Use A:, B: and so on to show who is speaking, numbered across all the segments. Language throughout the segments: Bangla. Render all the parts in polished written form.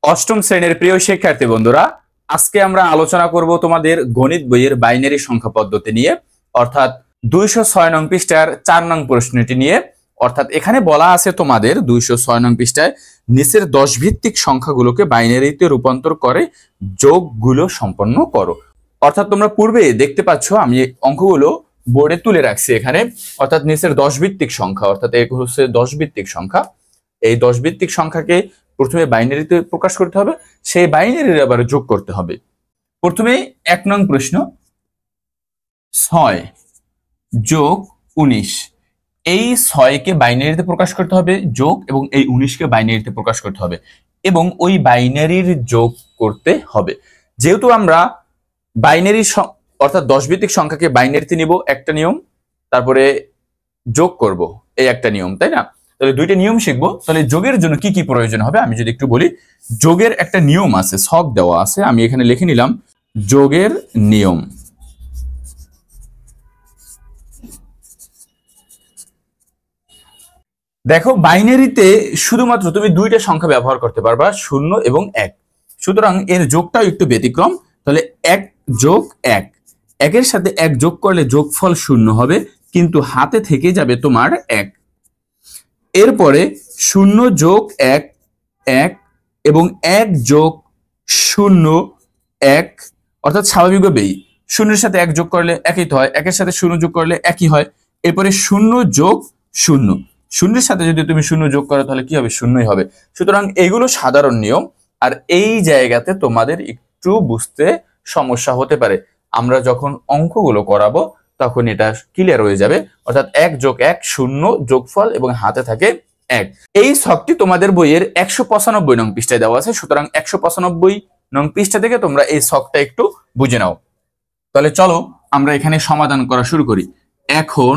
A: অষ্টম শ্রেণীর প্রিয় শিক্ষার্থী বন্ধুরা, আজকে আমরা আলোচনা করব তোমাদের গণিত বইয়ের বাইনারি সংখ্যা পদ্ধতি নিয়ে, অর্থাৎ 206 নং পৃষ্ঠার 4 নং প্রশ্নটি নিয়ে। অর্থাৎ এখানে বলা আছে তোমাদের 206 নং পৃষ্ঠায় নিচের 10 ভিত্তিক সংখ্যাগুলোকে বাইনারিতে রূপান্তর করে যোগগুলো সম্পন্ন করো। অর্থাৎ তোমরা পূর্বে দেখতে পাচ্ছ আমি অঙ্কগুলো বোর্ডে তুলে রাখছি এখানে। অর্থাৎ নিচের 10 ভিত্তিক সংখ্যা, অর্থাৎ এই হচ্ছে 10 ভিত্তিক সংখ্যা। এই 10 ভিত্তিক সংখ্যাকে প্রথমে বাইনারিতে প্রকাশ করতে হবে, সেই বাইনারির আবার যোগ করতে হবে। প্রথমে 1 নং প্রশ্ন, 6 যোগ 19। এই 6 কে বাইনারিতে প্রকাশ করতে হবে যোগ, এবং এই 19 কে বাইনারিতে প্রকাশ করতে হবে এবং ওই বাইনারির যোগ করতে হবে। যেহেতু আমরা বাইনারি অর্থাৎ 10 ভিত্তিক সংখ্যাকে বাইনারিতে নিব একটা নিয়ম, তারপরে যোগ করব এই একটা নিয়ম, তাই না? তাহলে দুইটা নিয়ম শিখবো। তাহলে যোগের জন্য কি কি প্রয়োজন হবে আমি যদি একটু বলি। যোগের একটা নিয়ম আছে, ছক দেওয়া আছে, আমি এখানে লিখে নিলাম যোগের নিয়ম। দেখো, বাইনারিতে শুধুমাত্র তুমি দুইটা সংখ্যা ব্যবহার করতে পারবা, 0 এবং 1। সুতরাং এর যোগটাও একটু ব্যতিক্রম। তাহলে 1 যোগ 1, 1 এর সাথে 1 যোগ করলে যোগফল 0 হবে, কিন্তু হাতে থেকে যাবে তোমার 1। এরপরে 0 যোগ 1 1, এবং 1 যোগ 0 1, অর্থাৎ স্বাভাবিকভাবেই 0 এর সাথে 1 যোগ করলে একই তো হয়, 1 এর সাথে 0 যোগ করলে একই হয়। এরপরে 0 যোগ 0, 0 এর সাথে যদি তুমি 0 যোগ করো তাহলে কি হবে? 0ই হবে। সুতরাং এইগুলো সাধারণ নিয়ম, আর এই জায়গাতে তোমাদের একটু বুঝতে সমস্যা হতে পারে। আমরা যখন অঙ্কগুলো করাবো তখন এটা ক্লিয়ার হয়ে যাবে। অর্থাৎ 1 যোগ 1 0 যোগফল এবং হাতে থাকে 1। এই ছকটি তোমাদের বইয়ের 195 নং পৃষ্ঠায় দেওয়া আছে। সুতরাং 195 নং পৃষ্ঠা থেকে তোমরা এই ছকটা একটু বুঝে নাও। তাহলে চলো আমরা এখানে সমাধান করা শুরু করি। এখন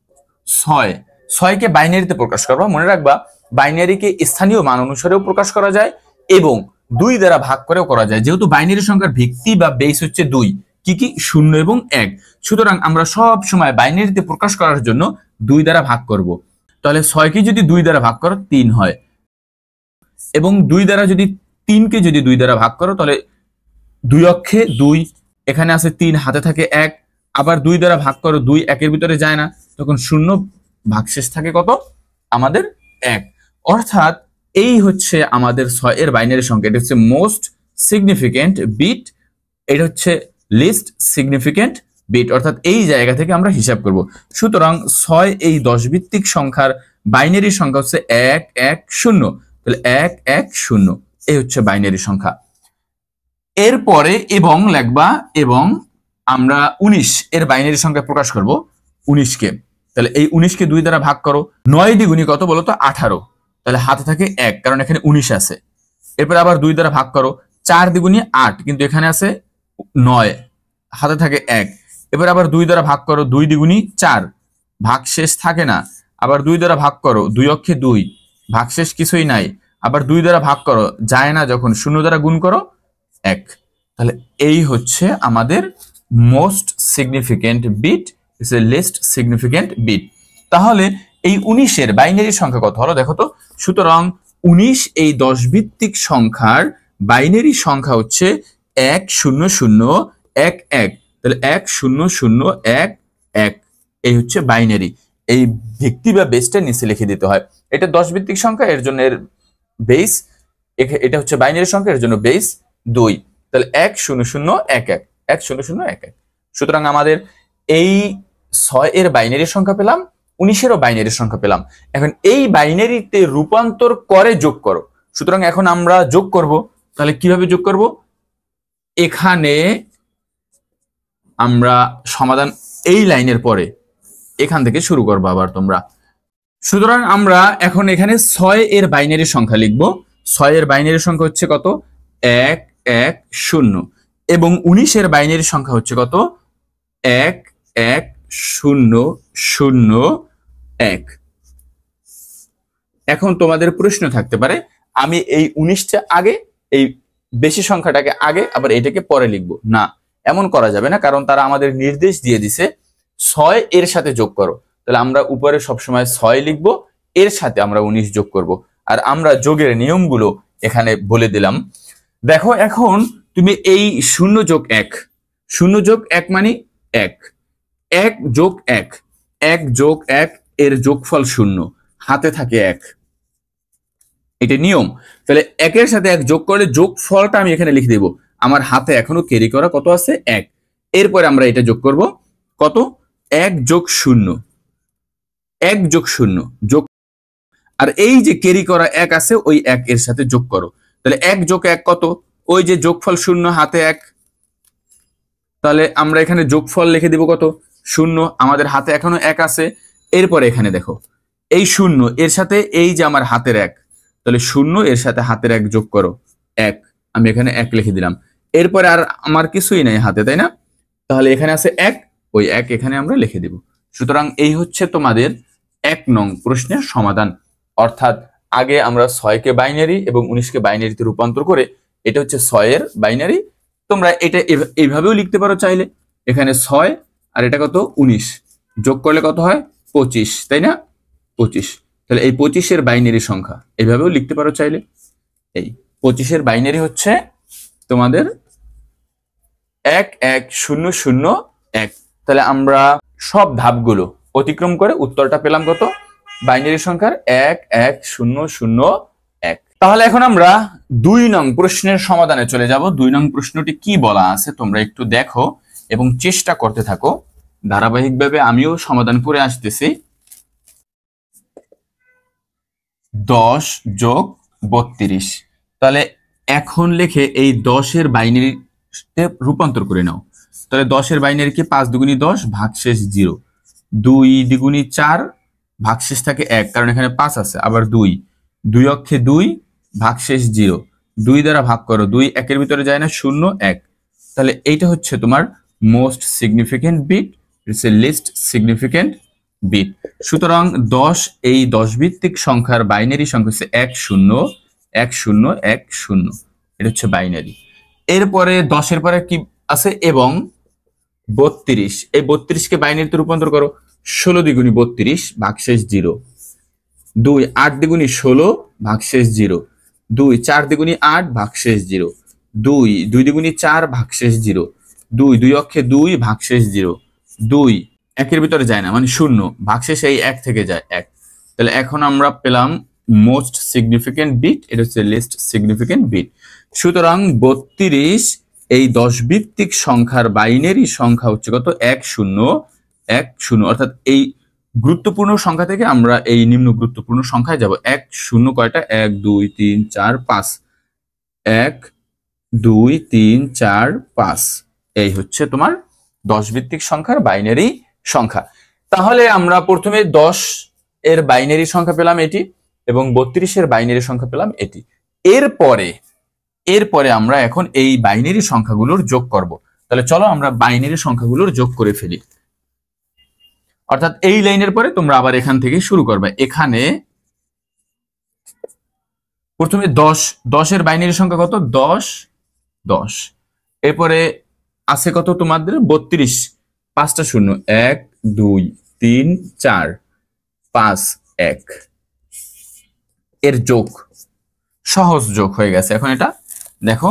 A: 6 কে বাইনারিতে প্রকাশ করবা। মনে রাখবা, বাইনারিকে স্থানীয় মান অনুসারেও প্রকাশ করা যায় এবং 2 দ্বারা ভাগ করেও করা যায়। যেহেতু বাইনারি সংখ্যার ভিত্তি বা বেস হচ্ছে 2, কি কি? 0 এবং 1। সুতরাং আমরা সব সময় বাইনারিতে প্রকাশ করার জন্য 2 দ্বারা ভাগ করব। তাহলে 6 কে যদি 2 দ্বারা ভাগ করো 3 হয়, এবং 2 দ্বারা যদি 3 কে যদি 2 দ্বারা ভাগ করো তাহলে 2 অক্ষে 2, এখানে আছে 3, হাতে থাকে 1। আবার 2 দ্বারা ভাগ করো, 2 1 এর ভিতরে যায় না, তখন 0, ভাগশেষ থাকে কত? আমাদের 1। অর্থাৎ এই হচ্ছে আমাদের 6 এর বাইনারি সংখ্যা। এটা হচ্ছে মোস্ট সিগনিফিকেন্ট বিট, এটা হচ্ছে লিস্ট সিগনিফিকেন্ট বিট। অর্থাৎ এই জায়গা থেকে আমরা হিসাব করব। সুতরাং 6 এই 10 ভিত্তিক সংখ্যার বাইনারি সংখ্যা হচ্ছে 1 1 0। তাহলে 1 1 0 এই হচ্ছে বাইনারি সংখ্যা। এরপরে এবং লিখবা, এবং আমরা 19 এর বাইনারি সংখ্যা প্রকাশ করব 19 কে। তাহলে এই 19 কে 2 দ্বারা ভাগ করো। 9 দ্বিগুণী কত বলো তো? 18। তাহলে হাতে থাকে 1, কারণ এখানে 19 আছে। এরপর আবার 2 দ্বারা ভাগ করো। 4 দ্বিগুণী 8, কিন্তু এখানে আছে 9, হাতে থাকে 1। এবার আবার 2 দ্বারা ভাগ করো। 2 দ্বিগুণী 4, ভাগশেষ থাকে না। আবার 2 দ্বারা ভাগ করো, 2 অক্ষে 2, ভাগশেষ কিছুই নাই। আবার 2 দ্বারা ভাগ করো, যায় না যখন, 0 দ্বারা গুণ করো 1। তাহলে এই হচ্ছে আমাদের most significant bit, it's a least significant bit. তাহলে এই 19 এর বাইনারি সংখ্যা কত হলো দেখো তো। সুতরাং 19 এই 10 ভিত্তিক সংখ্যার বাইনারি সংখ্যা হচ্ছে 1 0 0 1 1। তাহলে 1 0 0 1 1, এই হচ্ছে বাইনারি। এই ভিত্তি বা বেসটা নিচে লিখে দিতে হয়। এটা 10 ভিত্তিক সংখ্যা, এর জন্য এর বেস, এটা হচ্ছে বাইনারি সংখ্যা, এর জন্য বেস 2। তাহলে 1 0 0 1 1 1 0 0 1 1। সুতরাং আমাদের এই 6 এর বাইনারি সংখ্যা পেলাম, 19 এরও বাইনারি সংখ্যা পেলাম। এখন এই বাইনারিতে রূপান্তর করে যোগ করো। সুতরাং এখন আমরা যোগ করব। তাহলে কিভাবে যোগ করব? এখানে আমরা সমাধান এই লাইনের পরে এখান থেকে শুরু করবো আবার তোমরা। সুতরাং আমরা এখন এখানে 6 এর বাইনারি সংখ্যা লিখব। 6 এর বাইনারি সংখ্যা হচ্ছে কত? 1 1 0, এবং 19 এর বাইনারি সংখ্যা হচ্ছে কত? 1 1 0 0 1। এখন তোমাদের প্রশ্ন থাকতে পারে, আমি এই 19টা আগে, এই বেশি সংখ্যাটাকে আগে, আবার এটাকে পরে লিখব। না, এমন করা যাবে না, কারণ তারা আমাদের নির্দেশ দিয়ে দিছে 6 এর সাথে যোগ করো। তাহলে আমরা উপরে সবসময় 6 লিখব, এর সাথে আমরা 19 যোগ করব। আর আমরা যোগের নিয়মগুলো এখানে বলে দিলাম। দেখো এখন তুমি এই 0 যোগ 1, 0 যোগ 1 মানে 1, 1 যোগ 1, 1 যোগ 1 এর যোগফল 0, হাতে থাকে 1, এটা নিয়ম। তাহলে 1 এর সাথে 1 যোগ করলে যোগফলটা আমি এখানে লিখে দেব। আমার হাতে এখনো ক্যারি করা কত আছে? 1। এরপরে আমরা এটা যোগ করব, কত? 1 যোগ 0, 1 যোগ 0 যোগ, আর এই যে ক্যারি করা 1 আছে ওই 1 এর সাথে যোগ করো। তাহলে 1 যোগ 1 কত? ওই যে যোগফল 0, হাতে 1, তাহলে আমরা এখানে যোগফল লিখে দিব কত? 0, আমাদের হাতে এখনো 1 আছে। এরপরে এখানে দেখো এই 0 এর সাথে এই যে আমার হাতের 1, তাহলে 0 এর সাথে হাতের 1 যোগ করো, 1, আমি এখানে 1 লিখে দিলাম। এরপরে আর আমার কিছুই নাই হাতে, তাই না? তাহলে এখানে আছে 1, ওই 1 এখানে আমরা লিখে দিব। সুতরাং এই হচ্ছে তোমাদের 1 নং প্রশ্নের সমাধান। অর্থাৎ আগে আমরা 6 কে বাইনারি এবং 19 কে বাইনারিতে রূপান্তর করে, এটা হচ্ছে 6 এর বাইনারি, তোমরা এটা এইভাবেও লিখতে পারো চাইলে। এখানে 6 আর এটা কত? 19, যোগ করলে কত হয়? 25, তাই না? 25, তাহলে এই 25 এর বাইনারি সংখ্যা এইভাবেও লিখতে পারো চাইলে। এই 25 এর বাইনারি হচ্ছে তোমাদের 11001। তাহলে আমরা সব ধাপগুলো অতিক্রম করে উত্তরটা পেলাম কত? বাইনারি সংখ্যার 11001। তাহলে এখন আমরা 2 নং প্রশ্নের সমাধানে চলে যাব। 2 নং প্রশ্নটি কি বলা আছে তোমরা একটু দেখো এবং চেষ্টা করতে থাকো। ধারাবাহিকভাবে আমিও সমাধান করে আসতেছি। 10 যোগ 32, তাহলে এখন লিখে এই 10 এর বাইনারিতে রূপান্তর করে নাও। তাহলে 10 এর বাইনারি কি? 5 দুগুণী 10, ভাগশেষ 0, 2 দ্বিগুণী 4, ভাগশেষ থাকে 1, কারণ এখানে 5 আছে, আবার 2, 2 অক্ষে 2, ভাগশেষ 0, 2 দ্বারা ভাগ করো, 2 1 এর ভিতরে যায় না, 0 1। তাহলে এইটা হচ্ছে তোমার most significant bit, it's a least significant bit. সুতরাং 10 এই 10 ভিত্তিক সংখ্যার বাইনারি সংখ্যা হচ্ছে 101010, এটা হচ্ছে বাইনারি। এরপরে 10 এর পরে কি আছে? এবং 32, এই 32 কে বাইনারিতে রূপান্তর করো। 16 দ্বিগুণী 32, ভাগশেষ 0, 2 8 দ্বিগুণী 16, ভাগশেষ 0, 2 4 দ্বিগুণী 8, ভাগশেষ 0, 2 2 দ্বিগুণী 4, ভাগশেষ 0, 2 2 অক্ষে 2, ভাগশেষ 0, 2 1 এর ভিতরে যায় না মানে 0, ভাগশেষ এই 1 থেকে যায় 1। তাহলে এখন আমরা পেলাম মোস্ট সিগনিফিকেন্ট বিট, এটা হচ্ছে লিস্ট সিগনিফিকেন্ট বিট। সুতরাং 32 এই 10 ভিত্তিক সংখ্যার বাইনারি সংখ্যা হচ্ছে কত? 1010। অর্থাৎ এই গুরুত্বপূর্ণ সংখ্যা থেকে আমরা এই নিম্ন গুরুত্বপূর্ণ সংখ্যায় যাব। 10 কয়টা? 1 2 3 4 5, 1 2 3 4 5, এই হচ্ছে তোমার 10 ভিত্তিক সংখ্যার বাইনারি সংখ্যা। তাহলে আমরা প্রথমে 10 এর বাইনারি সংখ্যা পেলাম এটি, এবং 32 এর বাইনারি সংখ্যা পেলাম এটি। এরপরে আমরা এখন এই বাইনারি সংখ্যাগুলোর যোগ করব। তাহলে চলো আমরা বাইনারি সংখ্যাগুলোর যোগ করে ফেলি। অর্থাৎ এই লাইনের পরে তোমরা আবার এখান থেকে শুরু করবে। এখানে প্রথমে 10 এর বাইনারি সংখ্যা কত? 10 10। এরপরে আছে কত তোমাদের? 32, 5টা 0, 1 2 3 4 5 1, এর যোগ, সহজ যোগ হয়ে গেছে। এখন এটা দেখো,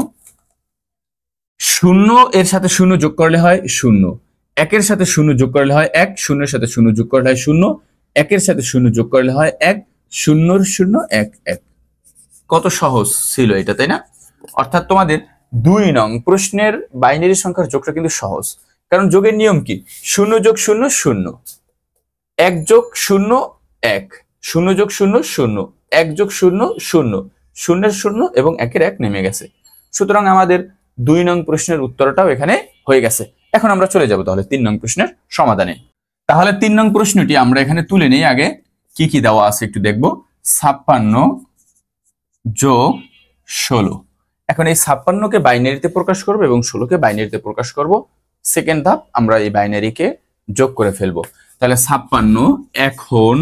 A: 0 এর সাথে 0 যোগ করলে হয় 0, 1 এর সাথে 0 যোগ করলে হয় 1, 0 এর সাথে 0 যোগ করলে হয় 0, 1 এর সাথে 0 যোগ করলে হয় 1, 0 0 1 1। কত সহজ ছিল এটা, তাই না? অর্থাৎ তোমাদের 2 নং প্রশ্নের বাইনারি সংখ্যার যোগটা কিন্তু সহজ, কারণ যোগের নিয়ম কি? 0 যোগ 0 0, 1 যোগ 0 1, 0 যোগ 0 0, 1 যোগ 0 0, 0 0 এবং 1 1 নেমে গেছে। সুতরাং আমাদের 2 নং প্রশ্নের উত্তরটাও এখানে হয়ে গেছে। এখন আমরা চলে যাব তাহলে 3 নং প্রশ্নের সমাধানে। তাহলে 3 নং প্রশ্নটি আমরা এখানে তুলে নেই। আগে কি কি দেওয়া আছে একটু দেখব। 56 যোগ 16। এখন এই 56 কে বাইনারিতে প্রকাশ করব এবং 16 কে বাইনারিতে প্রকাশ করব। সেকেন্ড ধাপ, আমরা এই বাইনারিকে যোগ করে ফেলবো। তাহলে 56 এখন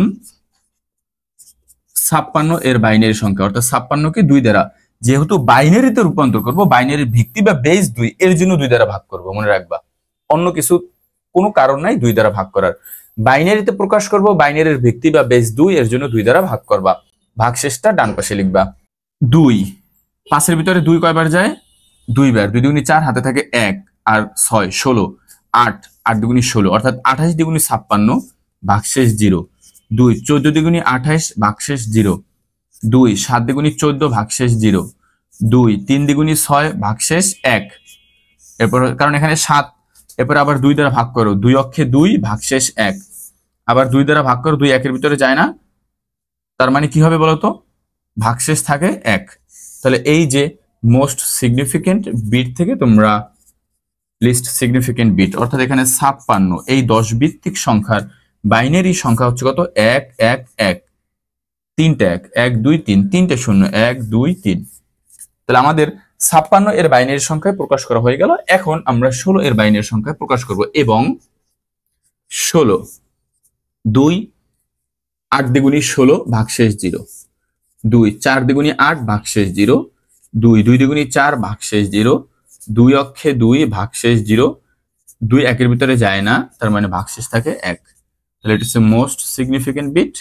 A: 56 এর বাইনারি সংখ্যা, অর্থাৎ 56 কে 2 দ্বারা, যেহেতু বাইনারিতে রূপান্তর করব, বাইনারির ভিত্তি বা বেস 2, এর জন্য 2 দ্বারা ভাগ করব। মনে রাখবা, অন্য কিছু কোনো কারণ নাই 2 দ্বারা ভাগ করার। বাইনারিতে প্রকাশ করব, বাইনারির ভিত্তি বা বেস 2, এর জন্য 2 দ্বারা ভাগ করবা। ভাগশেষটা ডান পাশে লিখবা। 2 5-এর ভিতরে 2 কয়বার যায়? 2 বার। 2 দুগুণী 4, হাতে থাকে 1 আর 6 16, 8 8 দুগুণী 16, অর্থাৎ 28 দুগুণী 56 ভাগশেষ 0। 2 14 দুগুণী 28 ভাগশেষ 0। 2 7 দুগুণী 14 ভাগশেষ 0। 2 3 দ্বিগুণী 6 ভাগশেষ 1। এরপর কারণ এখানে 7, এরপর আবার 2 দ্বারা ভাগ করো, 2 অক্ষে 2 ভাগশেষ 1। আবার 2 দ্বারা ভাগ করো, 2 1-এর ভিতরে যায় না, তার মানে কি হবে বলতো? ভাগশেষ থাকে 1। তাহলে এই যে মোস্ট সিগনিফিকেন্ট বিট থেকে তোমরা লিস্ট সিগনিফিকেন্ট বিট, অর্থাৎ এখানে 56, এই 10 ভিত্তিক সংখ্যার বাইনারি সংখ্যা হচ্ছে কত? 1 1 1, 3টা 1 1 2 3, 3টে 0 1 2 3। তাহলে আমাদের 56 এর বাইনারি সংখ্যায় প্রকাশ করা হয়ে গেল। এখন আমরা 16 এর বাইনারি সংখ্যায় প্রকাশ করব, এবং 16 2 8 দ্বিগুণী 16 ভাগশেষ 0। 2 4 দ্বিগুণী 8 ভাগশেষ 0। 2 2 দ্বিগুণী 4 ভাগশেষ 0। 2 অক্ষে 2 ভাগশেষ 0। 2 1-এর ভিতরে যায় না, তার মানে ভাগশেষ থাকে 1। তাহলে এটা হচ্ছে মোস্ট সিগনিফিকেন্ট বিট।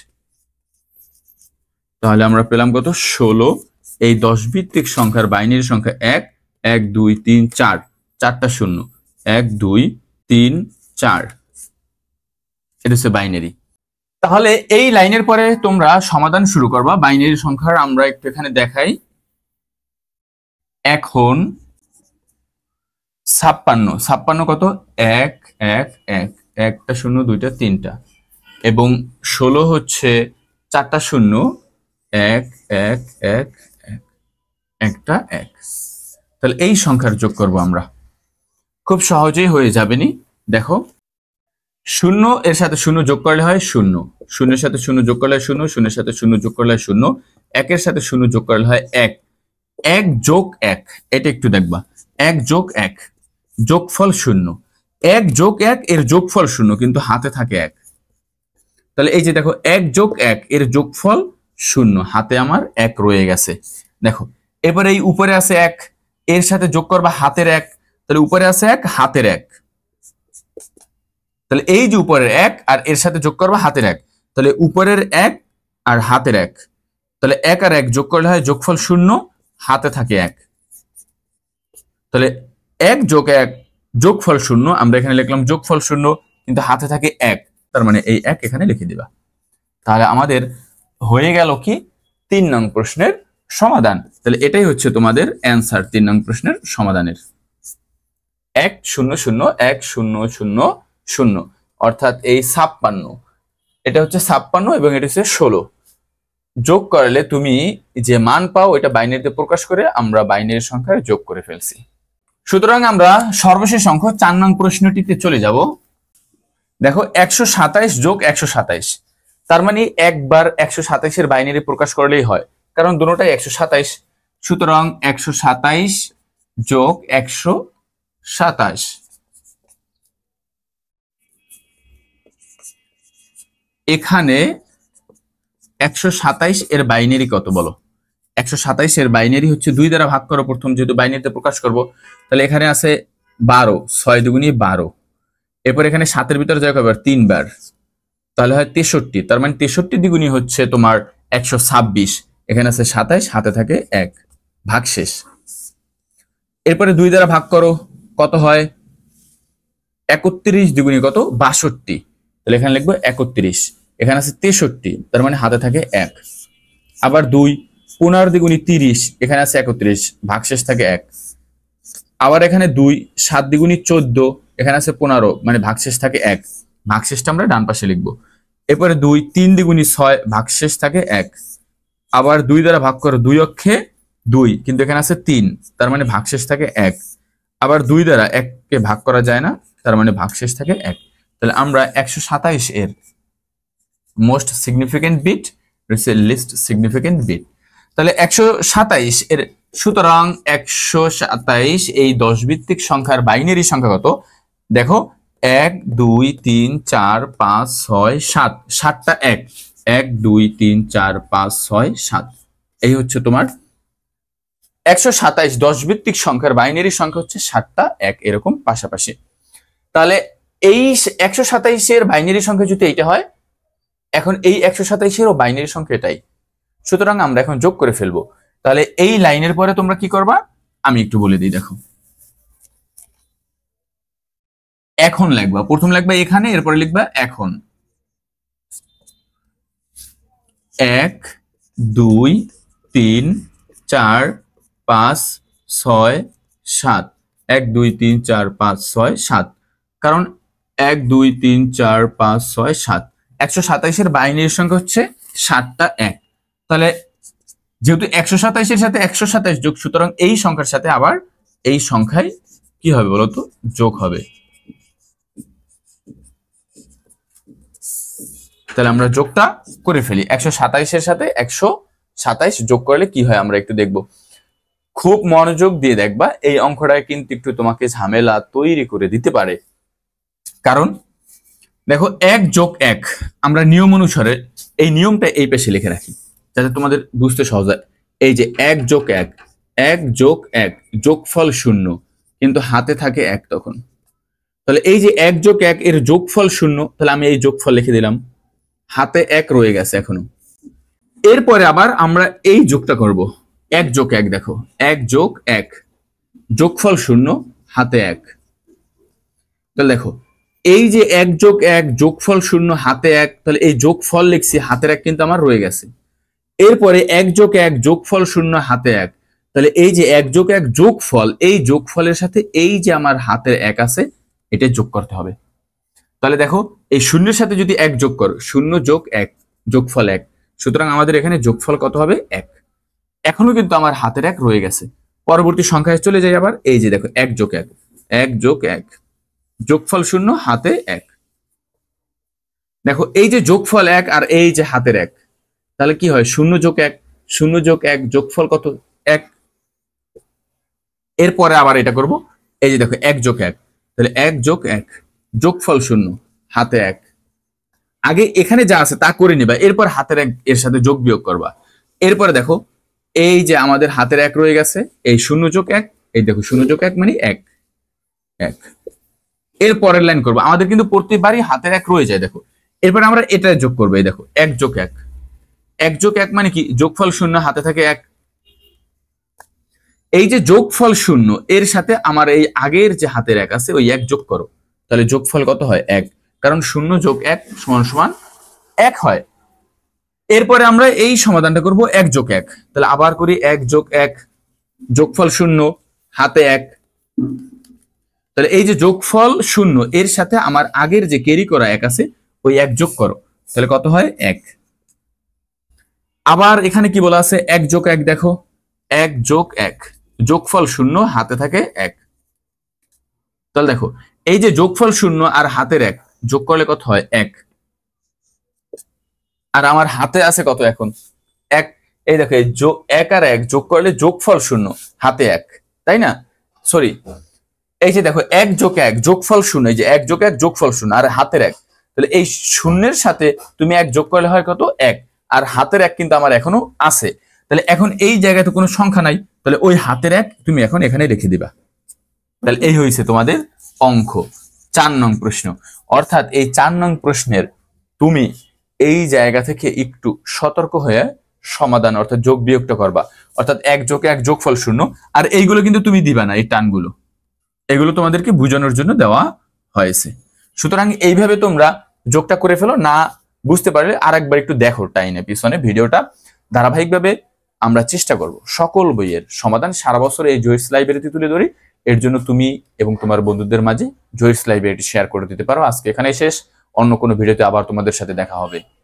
A: তাহলে আমরা পেলাম কত? 16। এই 10 ভিত্তিক সংখ্যার বাইনারি সংখ্যা 1 1 2 3 4, 4টা 0 1 2 3 4, এটা হচ্ছে বাইনারি। তাহলে এই লাইনের পরে তোমরা সমাধান শুরু করবা বাইনারি সংখ্যার। আমরা একটু এখানে দেখাই। এখন 56 কত? 1 1 1, 1টা 0 2টা 3টা, এবং 16 হচ্ছে 4টা 0 1 1 1 1, একটা 1। তাহলে এই সংখ্যার যোগ করব আমরা, খুব সহজেই হয়ে যাবে নি। দেখো, 0 এর সাথে 0 যোগ করলে হয় 0, 0 এর সাথে 0 যোগ করলে হয় 0, 0 এর সাথে 0 যোগ করলে হয় 0, 1 এর সাথে 0 যোগ করলে হয় 1, 1 যোগ 1, এটা একটু দেখবা। 1 যোগ 1 যোগফল 0, 1 যোগ 1 এর যোগফল 0, কিন্তু হাতে থাকে 1। তাহলে এই যে দেখো, 1 যোগ 1 এর যোগফল 0, হাতে আমার 1 রয়ে গেছে। দেখো, এবারে এই উপরে আছে 1, এর সাথে যোগ করবা হাতের 1, তাহলে উপরে আছে 1 হাতের 1। তাহলে এই যে উপরের 1 আর এর সাথে যোগ করবা হাতের 1, তাহলে উপরের 1 আর হাতের 1, তাহলে 1 আর 1 যোগ করলে হয় যোগফল 0, হাতে থাকে 1। তাহলে 1 যোগ 1 যোগফল 0, আমরা এখানে লিখলাম যোগফল 0, কিন্তু হাতে থাকে 1, তার মানে এই 1 এখানে লিখে দিবা। তাহলে আমাদের হয়ে গেল কি 3 নং প্রশ্নের সমাধান। তাহলে এটাই হচ্ছে তোমাদের অ্যান্সার 3 নং প্রশ্নের সমাধানের। 1 0 0 1 0 0 0, অর্থাৎ এই 56, এটা হচ্ছে 56 এবং এটা হচ্ছে 16। যোগ করলে তুমি যে মান পাও এটা বাইনারিতে প্রকাশ করে আমরা বাইনারি সংখ্যায় যোগ করে ফেলছি। সুতরাং আমরা সর্বশেষ অঙ্ক 4 নং প্রশ্নটিতে চলে যাব। দেখো, 127 যোগ 127, তার মানে একবার 127 এর বাইনারি প্রকাশ করলেই হয়, কারণ দুটোটাই 127। সুতরাং 127 যোগ 127, এখানে 127 এর বাইনারি কত বলো? 127 এর বাইনারি হচ্ছে 2 দ্বারা ভাগ করো প্রথম, যেহেতু বাইনারিতে প্রকাশ করব। তাহলে এখানে আছে 12, 6 দুগুণী 12, এরপর এখানে 7-এর ভিতরে যায় কয়বার? 3 বার, তাহলে হয় 63, তার মানে 63 দ্বিগুণী হচ্ছে তোমার 126, এখানে আছে 27, হাতে থাকে 1, ভাগশেষ। এরপরে 2 দ্বারা ভাগ করো, কত হয়? 31 দ্বিগুণী কত? 62, তাহলে এখানে লিখবো 31, এখানে আছে 63, তার মানে হাতে থাকে 1। আবার 2 15 দ্বিগুণী 30, এখানে আছে 31, ভাগশেষ থাকে 1। আবার এখানে 2 7 দ্বিগুণী 14, এখানে আছে 15, মানে ভাগশেষ থাকে 1, ভাগশেষটা আমরা ডান পাশে লিখবো। এরপরে 2 3 দ্বিগুণী 6, ভাগশেষ থাকে 1। আবার 2 দ্বারা ভাগ করো, 2 অক্ষে 2, কিন্তু এখানে আছে 3, তার মানে ভাগশেষ থাকে 1। আবার 2 দ্বারা 1 কে ভাগ করা যায় না, তার মানে ভাগশেষ থাকে 1। তাহলে আমরা 127 এর most significant bit, least significant bit. তাহলে 127 এর, সুতরাং 127 এই 10 ভিত্তিক সংখ্যার বাইনারি সংখ্যা কত? দেখো, 1 2 3 4 5 6 7, 7টা 1 1 2 3 4 5 6 7, এই হচ্ছে তোমার 127 10 ভিত্তিক সংখ্যার বাইনারি সংখ্যা হচ্ছে 7টা 1, এরকম পাশাপাশি। তাহলে এই 127 এর বাইনারি সংখ্যা যদি এইটা হয়, এখন এই 127 এরও বাইনারি সংখ্যা এটাই, সুতরাং আমরা এখন যোগ করে ফেলবো। তাহলে এই লাইনের পরে তোমরা কি করবা আমি একটু বলে দিই। দেখো এখন লিখবা, প্রথম লিখবা এখানে, এরপরে লিখবা এখন। 1 2 3 4 5 6 7, 1 2 3 4 5 6 7, কারণ 1 2 3 4 5 6 7, 127 এর বাইনারি সংখ্যা হচ্ছে 7টা 1। তাহলে যেহেতু 127 এর সাথে 127 যোগ, সুতরাং এই সংখ্যার সাথে আবার এই সংখ্যায় কি হবে বলতো, যোগ হবে। তাহলে আমরা যোগটা করে ফেলি। 127 এর সাথে 127 যোগ করলে কি হয় আমরা একটু দেখব। খুব মনোযোগ দিয়ে দেখবা, এই অঙ্কটা কিন্তু একটু তোমাকে ঝামেলা তৈরি করে দিতে পারে। কারণ দেখো 1 যোগ 1 আমরা নিয়ম অনুসারে এই নিয়মটা এই পাশে লিখে রাখি যাতে তোমাদের বুঝতে সহজ হয়। এই যে 1 যোগ 1, 1 যোগ 1 যোগফল 0, কিন্তু হাতে থাকে 1 তখন। তাহলে এই যে 1 যোগ 1 এর যোগফল 0, তাহলে আমি এই যোগফল লিখে দিলাম, হাতে 1 রয়ে গেছে এখনো। এরপরে আবার আমরা এই যোগটা করব, 1 যোগ 1, দেখো 1 যোগ 1 যোগফল 0, হাতে 1। তাহলে দেখো এই যে 1 যোগ 1 যোগফল 0 হাতে 1, তাহলে এই যোগফল লিখছি, হাতের 1 কিন্তু আমার রয়ে গেছে। এরপরে 1 যোগ 1 যোগফল 0 হাতে 1, তাহলে এই যে 1 যোগ 1 যোগফল, এই যোগফলের সাথে এই যে আমার হাতের 1 আছে এটা যোগ করতে হবে। তাহলে দেখো এই 0 এর সাথে যদি 1 যোগ করো, 0 যোগ 1 যোগফল 1, সুতরাং আমাদের এখানে যোগফল কত হবে 1। এখনো কিন্তু আমার হাতের 1 রয়ে গেছে। পরবর্তী সংখ্যায় চলে যাই আবার, এই যে দেখো 1 যোগ 1, 1 যোগ 1 যোগফল 0 হাতে 1। দেখো এই যে যোগফল 1 আর এই যে হাতের 1, তাহলে কি হয় 0 যোগ 1, 0 যোগ 1 যোগফল কত 1। এরপরে আবার এটা করব, এই যে দেখো 1 যোগ 1, তাহলে 1 যোগ 1 যোগফল 0 হাতে 1। আগে এখানে যা আছে তা করে নিবা, এরপর হাতের 1 এর সাথে যোগ বিয়োগ করবা। এরপরে দেখো এই যে আমাদের হাতের 1 রয়ে গেছে, এই 0 যোগ 1, এই দেখো 0 যোগ 1 মানে 1 1। এর পরের লাইন করবো, আমাদের কিন্তু প্রতিবারই হাতের 1 রয়ে যায়। দেখো এরপর আমরা এটা যোগ করবো, এই দেখো 1 যোগ 1, 1 যোগ 1 মানে কি যোগফল 0 হাতে থাকে 1। এই যে যোগফল 0 এর সাথে আমার এই আগের যে হাতের 1 আছে ওই 1 যোগ করো, তাহলে যোগফল কত হয় 1, কারণ 0 যোগ 1 সমান সমান 1 হয়। এরপরে আমরা এই সমাধানটা করব 1 যোগ 1, তাহলে আবার করি 1 যোগ 1 যোগফল 0 হাতে 1। তাহলে এই যে যোগফল 0 এর সাথে আমার আগের যে ক্যারি করা 1 আছে ওই 1 যোগ করো, তাহলে কত হয় 1। আবার এখানে কি বলা আছে 1 যোগ 1, দেখো 1 যোগ 1 যোগফল 0 হাতে থাকে 1। তাহলে দেখো এই যে যোগফল 0 আর হাতের 1 যোগ করলে কত হয় 1, আর আমার হাতে আছে কত এখন 1। এই দেখো এই 1 আর 1 যোগ করলে যোগফল 0 হাতে 1, তাই না? সরি, এই যে দেখো 1 যোগ 1 যোগফল 0, এই যে 1 যোগ 1 যোগফল 0 আর হাতের 1, তাহলে এই 0 এর সাথে তুমি 1 যোগ করলে হয় কত 1, আর হাতের 1 কিন্তু আমার এখনো আছে। তাহলে এখন এই জায়গায় তো কোনো সংখ্যা নাই, তাহলে ওই হাতের 1 তুমি এখন এখানে রেখে দিবা। তাহলে এই হয়েছে তোমাদের অঙ্ক 4 নং প্রশ্ন। অর্থাৎ এই 4 নং প্রশ্নের তুমি এই জায়গা থেকে একটু সতর্ক হয়ে সমাধান অর্থাৎ যোগ বিয়োগটা করবা। অর্থাৎ 1 যোগ 1 যোগফল 0, আর এইগুলো কিন্তু তুমি দিবা না, এই টানগুলো এগুলো তোমাদেরকে বোঝানোর জন্য দেওয়া হয়েছে। সুতরাং এইভাবে তোমরা যোগটা করে ফেলো। না বুঝতে পারলে আরেকবার একটু দেখো টাইনে পিছনে ভিডিওটা। ধারাবাহিকভাবে আমরা চেষ্টা করব সকল বইয়ের সমাধান সারা বছর এই জয়েস লাইব্রেরিতে তুলে ধরি। এর জন্য তুমি এবং তোমার বন্ধুদের মাঝে জয়েস লাইব্রেরিটি শেয়ার করে দিতে পারো। আজকে এখানে শেষ, অন্য কোনো ভিডিওতে আবার তোমাদের সাথে দেখা হবে।